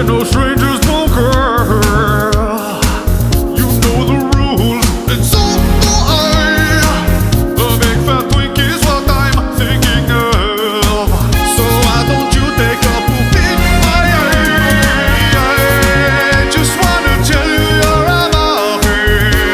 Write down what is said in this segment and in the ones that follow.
We're no strangers, bunker. You know the rules, and so do I. The big fat twink is what I'm thinking of. So why don't you take a poop in my eye? I just wanna tell you you're a marquee.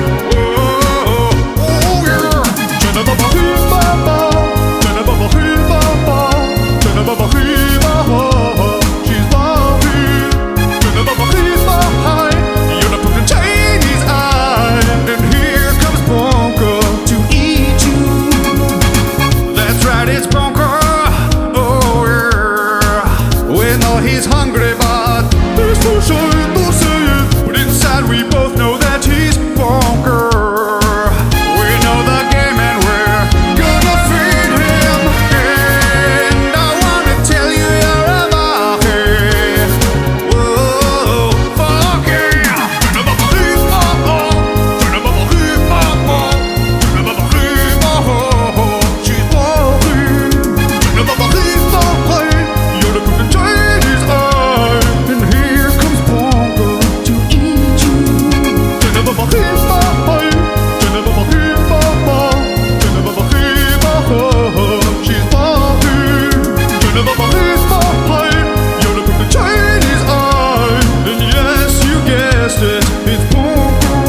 Oh, oh yeah. Jenna Baba Baba, Jenna Baba Baba, Jenna Baba Baba. She's Barbie. Jenna Baba Baba. You're the fucking Chinese eye, and here comes Bonker to eat you. That's right, it's Bonker. Oh yeah. We know he's hungry, but he's too shy to say it. But inside we both know that he's Bonker. We know the game and we're gonna feed him. And I wanna tell you you're a marquee. Whoa, fuck yeah. Jenna Baba Baba, Jenna Baba Baba, Jenna Baba Baba. She's Barbie. Jenna Baba Baba. You're the fucking Chinese eye, and here comes Bonker to eat you. Jenna Baba Baba, Jenna Baba Baba, Jenna Baba Baba. She's Barbie. Jenna Baba Baba. You're the fucking Chinese eye, and yes, you guessed it, it's Bonker.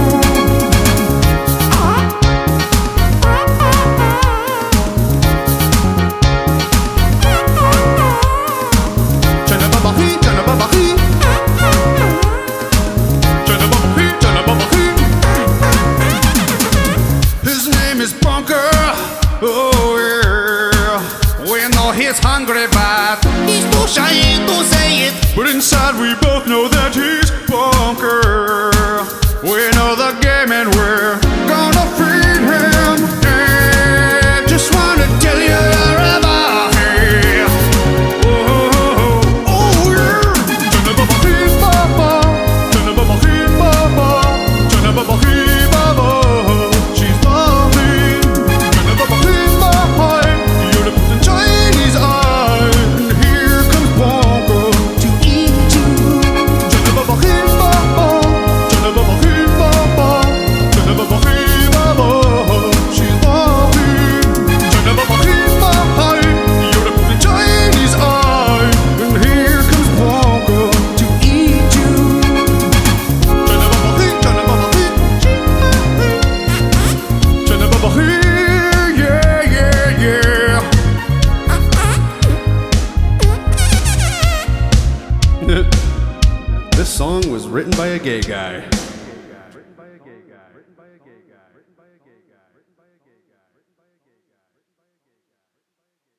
Jenna Baba Jenna Baba Jenna Baba Jenna Baba. His name is Bonker. Oh yeah. We know he's hungry, but he's too shy to say it. But inside we both know that he's Bonker. We know the game and we're gonna feed him. And just wanna tell you you're a marquee. Oh, oh yeah. Jenna Baba Baba, Jenna Baba Baba, Jenna Baba Baba. She's Barbie. Jenna Baba Baba. You're the fucking Chinese eye, and here comes Bonker to eat you. Jenna Baba Baba, Jenna Baba Baba, Jenna Baba Baba. She's Barbie. Jenna Baba Baba. You're the fucking Chinese eye, and here comes Bonker to eat you. Jenna Baba Jenna Baba Jenna Baba, yeah, yeah, yeah. This song was written by a gay guy.